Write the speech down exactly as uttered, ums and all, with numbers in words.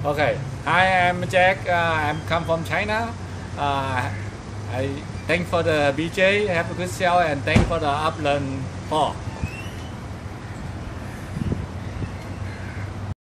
Okay. Hi, I'm Jack. Uh, I'm come from China. Uh, I thank for the B J. Have a good sale and thank for the upland Paul.